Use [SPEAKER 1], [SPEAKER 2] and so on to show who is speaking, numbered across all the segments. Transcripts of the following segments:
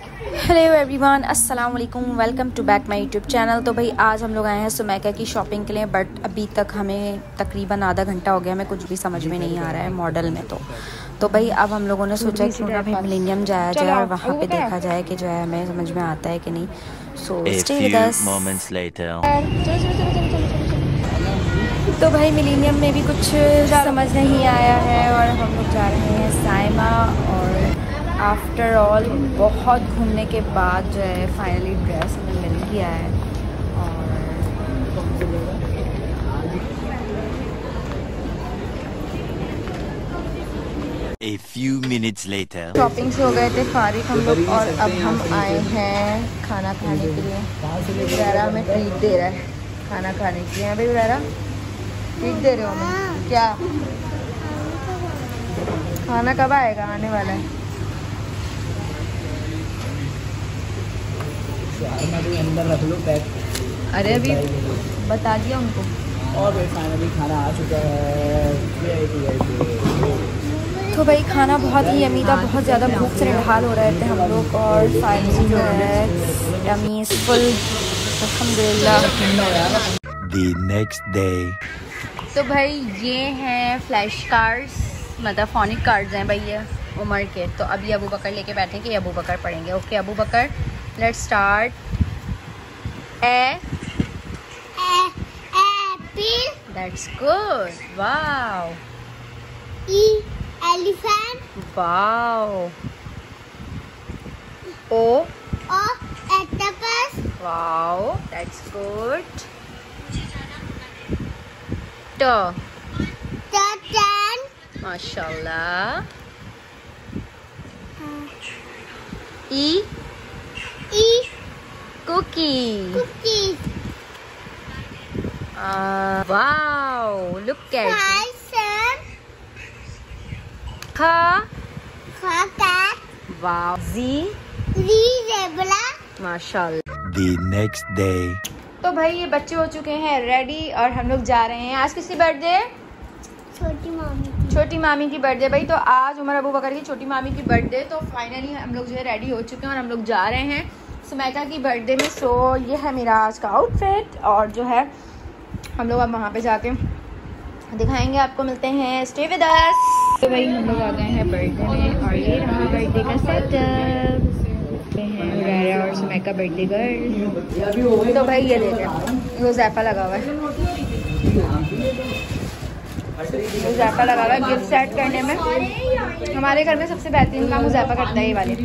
[SPEAKER 1] Hello everyone, अस्सलाम वालेकुम, welcome to back my YouTube channel. तो भाई आज हम लोग आए हैं सुमैका की शॉपिंग के लिए, बट अभी तक हमें तकरीबन आधा घंटा हो गया, हमें कुछ भी समझ में नहीं आ रहा है मॉडल में। तो भाई अब हम लोगों ने सोचा कि ना भाई मिलेनियम जाया जाए और वहाँ पे देखा जाए कि जो है हमें समझ में आता है कि नहीं। So stay with us. तो भाई मिलेनियम में भी कुछ समझ नहीं आया है और हम लोग जा रहे हैं साइमा। और आफ्टर ऑल बहुत घूमने के बाद जो है फाइनली ड्रेस हमें मिल गया है। और
[SPEAKER 2] A few minutes later.
[SPEAKER 1] Shopping से हो गए थे फारिग हम लोग और अब हम आए हैं खाना खाने के लिए। ज़रा हमें ट्रीट दे रहा है खाना खाने के लिए। भाई ज़रा ट्रीट दे रहे हो हमें क्या? खाना कब आएगा? आने वाला है।
[SPEAKER 3] अंदर रख लो पैक।
[SPEAKER 1] अरे अभी बता दिया उनको।
[SPEAKER 3] और फाइनली खाना आ चुका है।
[SPEAKER 1] तो भाई खाना बहुत ही यमी था, बहुत ज़्यादा भूख से निढाल हो रहे थे हम लोग। और फाइनली जो है यमी इज़ फुल, अल्हम्दुलिल्लाह।
[SPEAKER 2] The next day.
[SPEAKER 1] तो भाई ये हैं फ्लैश कार्ड्स, मतलब फोनिक कार्ड्स हैं भाई ये उमर के। तो अभी अबू बकर लेके बैठे कि अबू बकर पढ़ेंगे। Okay Abu Bakar, let's start.
[SPEAKER 4] Apple.
[SPEAKER 1] That's good, wow.
[SPEAKER 4] Elephant.
[SPEAKER 1] Wow. O,
[SPEAKER 4] Octopus.
[SPEAKER 1] Wow, that's good. ट,
[SPEAKER 4] Turtle.
[SPEAKER 1] माशाल्लाह। ई, cookie.
[SPEAKER 4] Cookies.
[SPEAKER 1] Wow, look at.
[SPEAKER 4] Person.
[SPEAKER 1] ख,
[SPEAKER 4] Cat.
[SPEAKER 1] वाओ। Z,
[SPEAKER 4] Zebra.
[SPEAKER 1] माशाल्लाह।
[SPEAKER 2] The next day.
[SPEAKER 1] तो भाई ये बच्चे हो चुके हैं रेडी और हम लोग जा रहे हैं। आज किसकी बर्थडे?
[SPEAKER 4] छोटी मामी.
[SPEAKER 1] छोटी मामी की बर्थडे भाई। तो आज उमर अबू बकर की छोटी मामी की बर्थडे। तो फाइनली हम लोग जो है रेडी हो चुके हैं और हम लोग जा रहे हैं सुमैका की बर्थडे में। सो ये है मेरा आज का आउटफिट और जो है हम लोग अब वहाँ पे जाके दिखाएंगे आपको। मिलते हैं, स्टे विद अस। तो भाई हम लोग आ गए हैं बर्थडे में और ये रहा बर्थडे का सेटअप। हुरैरा और सुमैका बर्थडे गर्ल। तो भाई ये देखें, हुज़ैफा लगा हुआ है, हुज़ैफा लगा हुआ है गिफ्ट सेट करने में। हमारे घर में सबसे बेहतरीन काम हुज़ैफा करता है ये वाले।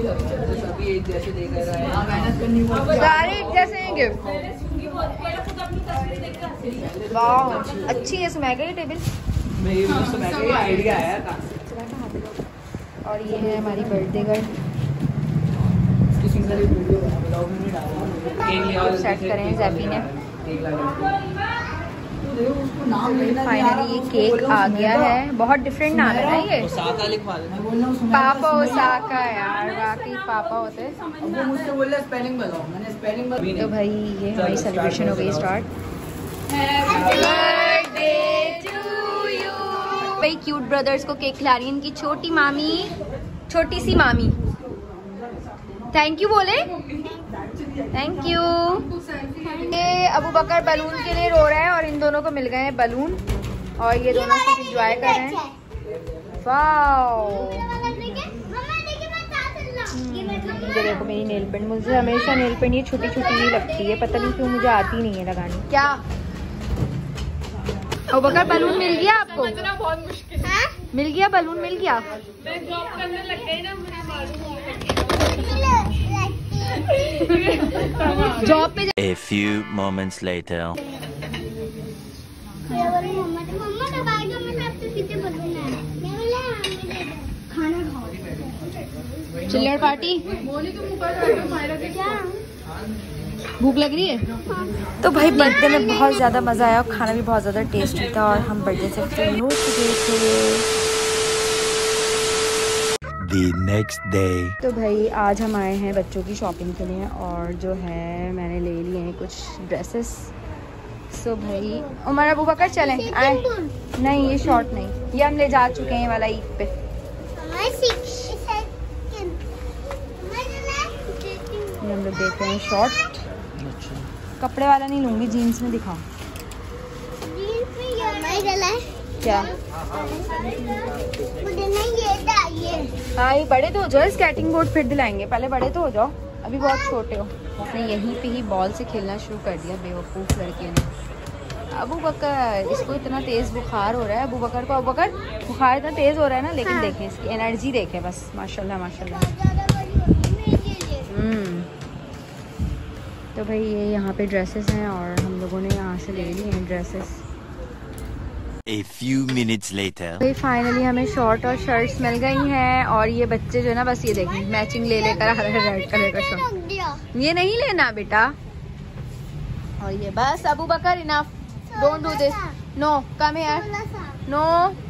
[SPEAKER 1] सारे एक जैसे हैं गिफ्ट। वाह अच्छी है सुमैका की टेबल।
[SPEAKER 3] आइडिया आया था।
[SPEAKER 1] और ये है हमारी बर्थडे गर्ल। सेट करें जैपी ने। फाइनली ये केक आ गया है। बहुत डिफरेंट नाम है ना ये, पापा ओसाका। यार वाकई पापा होते।
[SPEAKER 3] वो मुझसे बोल रहा स्पेलिंग बताओ, मैंने स्पेलिंग बताई।
[SPEAKER 1] तो भाई ये हमारी सेलिब्रेशन हो गई स्टार्ट। भाई क्यूट ब्रदर्स को केक खिला रही है इनकी छोटी मामी, छोटी सी मामी। थैंक यू बोले, थैंक यू। ये अबू बकर बलून के लिए रो रहा है और इन दोनों को मिल गए हैं बलून और ये दोनों कुछ एंजॉय कर रहे हैं। वाओ, ये देखो मेरी नेल पेंट। मुझे हमेशा नेल पेंट ये छोटी छोटी ही लगती है, पता नहीं क्यों मुझे आती नहीं है लगानी। क्या अबू बकर बलून मिल गया आपको?
[SPEAKER 4] बहुत मुश्किल।
[SPEAKER 1] मिल गया बलून, मिल गया।
[SPEAKER 4] मैं जॉब करने लग गई ना, मुझे मालूम
[SPEAKER 1] जॉब पे।
[SPEAKER 2] A few moments later.
[SPEAKER 1] चिल्लर पार्टी। भूख लग रही है। तो भाई बर्थडे में बहुत ज़्यादा मज़ा आया और खाना भी बहुत ज़्यादा टेस्टी था और हम बर्थडे से फ्री हो चुके थे।
[SPEAKER 2] The next day.
[SPEAKER 1] तो भाई आज हम आए हैं बच्चों की शॉपिंग के लिए और जो है मैंने ले लिए हैं कुछ ड्रेसेस। सो भाई उमर अबू बकर चलें आए। नहीं ये शॉर्ट नहीं, ये हम ले जा चुके हैं वाला ईद पे। लोग देख रहे हैं शॉर्ट। कपड़े वाला नहीं लूँगी, जीन्स में दिखाओ। क्या हाँ, ये बड़े तो हो जाओ, स्केटिंग बोर्ड फिर दिलाएंगे, पहले बड़े तो हो जाओ, अभी बहुत छोटे हो। उसने यहीं पे ही बॉल से खेलना शुरू कर दिया बेवकूफ़ लड़के ने। अबू बकर, इसको इतना तेज़ बुखार हो रहा है, अबू बकर को, अबू बकर बुखार इतना तेज़ हो रहा है ना, लेकिन हाँ। देखें इसकी एनर्जी देखें बस, माशाल्लाह माशाल्लाह। तो भाई ये यहाँ पे ड्रेसेस हैं और हम लोगों ने यहाँ से ले ली हैं dresses.
[SPEAKER 2] A few minutes later.
[SPEAKER 1] भाई फाइनली हमें शॉर्ट और शर्ट्स मिल गई हैं और ये बच्चे जो है ना बस ये देखें मैचिंग ले लेकर आ रहे हैं रेड कलर का शर्ट। ये नहीं लेना बेटा, और ये बस Abu Bakar enough, don't do this, no come here, no.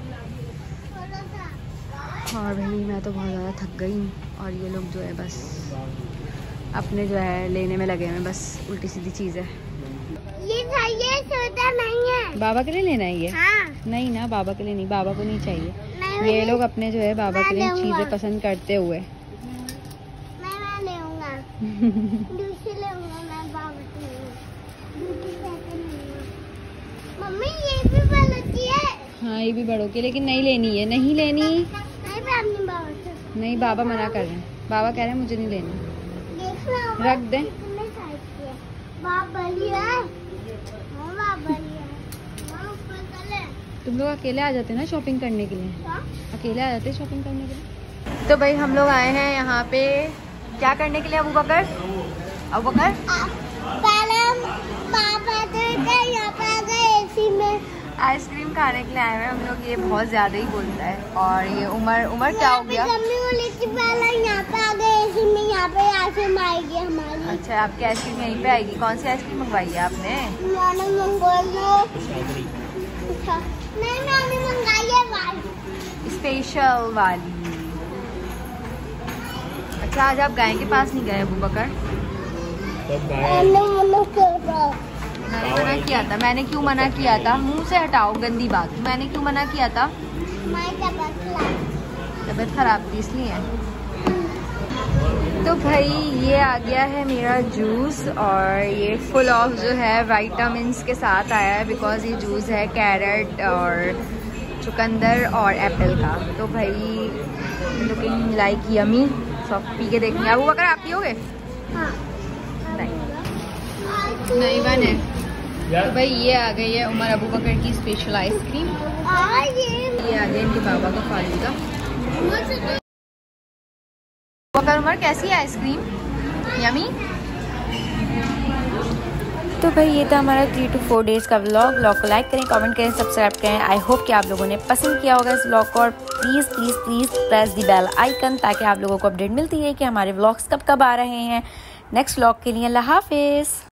[SPEAKER 1] और भाई मैं तो बहुत ज़्यादा थक गई हूँ और ये लोग जो है बस अपने जो है लेने में लगे हैं, बस उल्टी सीधी चीज़ है।
[SPEAKER 4] ये स्वेटर नहीं है,
[SPEAKER 1] बाबा के लिए लेना है ये?
[SPEAKER 4] हाँ।
[SPEAKER 1] नहीं ना, बाबा के लिए नहीं, बाबा को नहीं चाहिए।
[SPEAKER 4] नहीं,
[SPEAKER 1] ये लोग अपने जो है बाबा के लिए चीजें पसंद करते हुए
[SPEAKER 4] मैं लूंगा दूसरी लूंगा, मैं बाबा के लिए मम्मी ये भी बड़ों की है।
[SPEAKER 1] हाँ ये भी बड़ों की, लेकिन नहीं लेनी है, नहीं लेनी,
[SPEAKER 4] नहीं मैं अपनी बाबा से,
[SPEAKER 1] नहीं बाबा मना कर रहे हैं, बाबा कह रहे हैं मुझे नहीं लेनी, रख दें। तुम लोग अकेले आ जाते ना शॉपिंग करने के लिए, अकेले आ जाते शॉपिंग करने के लिए। तो भाई हम लोग आए हैं यहाँ पे क्या करने के लिए अबू बकर? अबू बकर
[SPEAKER 4] पहले हम पापा तो यहाँ पे आ गए एसी में
[SPEAKER 1] आइसक्रीम खाने के लिए आए हैं हम लोग। ये बहुत ज्यादा ही बोलता है। और ये उमर क्या हो गया?
[SPEAKER 4] मम्मी बोली थी पहले यहाँ पे आ गए एसी में, यहाँ पे आइसक्रीम आएगी हमारी।
[SPEAKER 1] अच्छा आपकी आइसक्रीम यहीं पे आएगी? कौन सी आइसक्रीम मंगवाई है आपने?
[SPEAKER 4] मैंने मंगवाई नहीं, मैंने मंगाई है वाली,
[SPEAKER 1] स्पेशल वाली। अच्छा आज आप गाय के पास नहीं गए अबू बकर? मैंने मना किया था, मैंने क्यों मना किया था? मुंह से हटाओ गंदी बात, मैंने क्यों मना किया था? तबीयत खराब थी इसलिए। तो भाई ये आ गया है मेरा जूस और ये फुल ऑफ जो है विटामिन्स के साथ आया है, बिकॉज ये जूस है कैरेट और चुकंदर और एप्पल का। तो भाई लुकिंग लाइक यमी, सब पी के देखेंगे। अबू बकर आप पियोगे? नहीं बने। तो भाई ये आ गई है उमर अबू बकर की स्पेशल आइसक्रीम। ये आ गया इनके बाबा का फालूदा। बकर उमर कैसी है आइसक्रीम? यमी। तो भाई ये था हमारा 3 to 4 डेज़ का व्लॉग को लाइक करें, कमेंट करें, सब्सक्राइब करें। आई होप कि आप लोगों ने पसंद किया होगा इस व्लॉग को, और please please please press the bell icon ताकि आप लोगों को अपडेट मिलती है कि हमारे व्लॉग्स कब आ रहे हैं। नेक्स्ट व्लॉग के लिए अल्लाह हाफिज़।